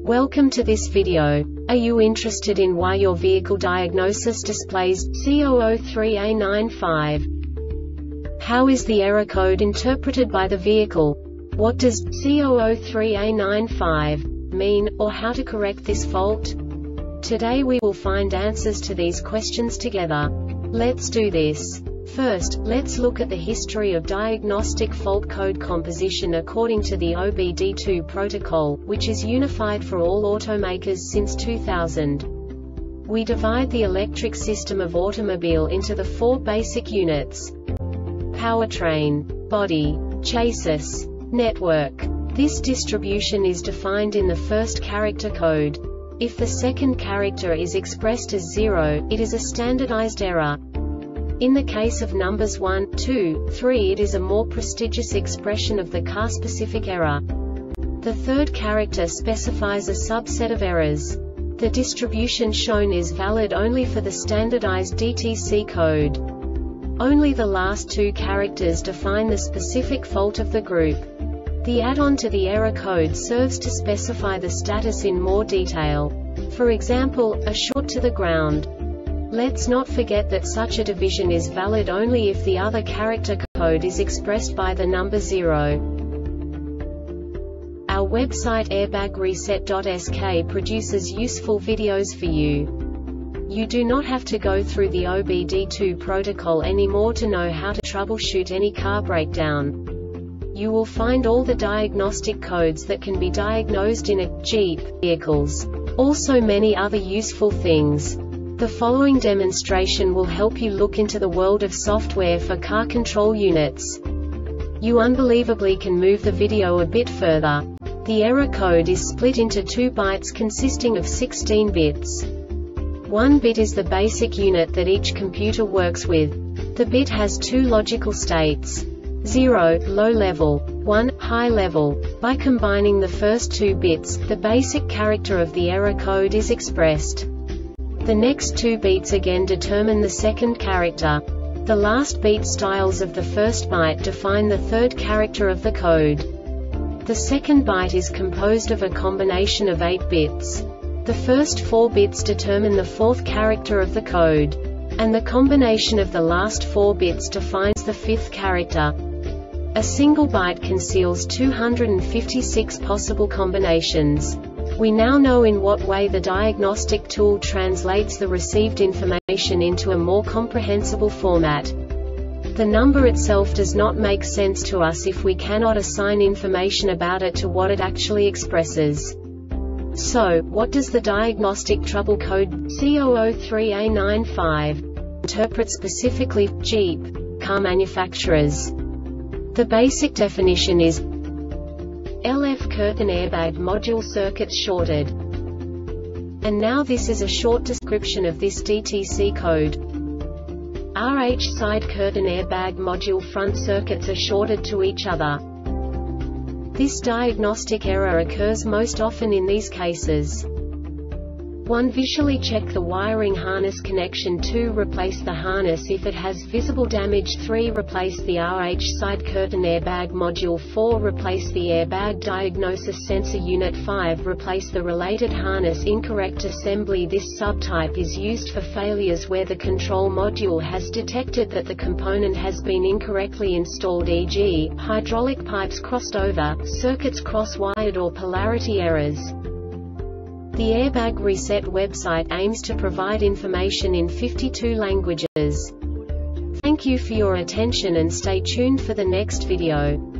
Welcome to this video. Are you interested in why your vehicle diagnosis displays C003A95? How is the error code interpreted by the vehicle? What does C003A95 mean, or how to correct this fault? Today we will find answers to these questions together. Let's do this. First, let's look at the history of diagnostic fault code composition according to the OBD2 protocol, which is unified for all automakers since 2000. We divide the electric system of automobile into the four basic units: powertrain, body, chassis, network. This distribution is defined in the first character code. If the second character is expressed as 0, it is a standardized error. In the case of numbers 1, 2, 3, it is a more prestigious expression of the car-specific error. The third character specifies a subset of errors. The distribution shown is valid only for the standardized DTC code. Only the last two characters define the specific fault of the group. The add-on to the error code serves to specify the status in more detail. For example, a short to the ground. Let's not forget that such a division is valid only if the other character code is expressed by the number 0. Our website airbagreset.sk produces useful videos for you. You do not have to go through the OBD2 protocol anymore to know how to troubleshoot any car breakdown. You will find all the diagnostic codes that can be diagnosed in a Jeep vehicles. Also many other useful things. The following demonstration will help you look into the world of software for car control units. You unbelievably can move the video a bit further. The error code is split into 2 bytes consisting of 16 bits. 1 bit is the basic unit that each computer works with. The bit has 2 logical states: 0, low level, 1, high level. By combining the first 2 bits, the basic character of the error code is expressed. The next 2 beats again determine the second character. The last beat styles of the first byte define the third character of the code. The second byte is composed of a combination of 8 bits. The first 4 bits determine the fourth character of the code. And the combination of the last 4 bits defines the fifth character. A single byte conceals 256 possible combinations. We now know in what way the diagnostic tool translates the received information into a more comprehensible format. The number itself does not make sense to us if we cannot assign information about it to what it actually expresses. So, what does the diagnostic trouble code C003A95 interpret specifically for Jeep car manufacturers? The basic definition is LF curtain airbag module circuits shorted. And now this is a short description of this DTC code. RH side curtain airbag module front circuits are shorted to each other. This diagnostic error occurs most often in these cases. 1. Visually check the wiring harness connection. 2. Replace the harness if it has visible damage. 3. Replace the RH side curtain airbag module. 4. Replace the airbag diagnosis sensor unit. 5. Replace the related harness. Incorrect assembly. This subtype is used for failures where the control module has detected that the component has been incorrectly installed, e.g., hydraulic pipes crossed over, circuits cross-wired, or polarity errors. The Airbag Reset website aims to provide information in 52 languages. Thank you for your attention and stay tuned for the next video.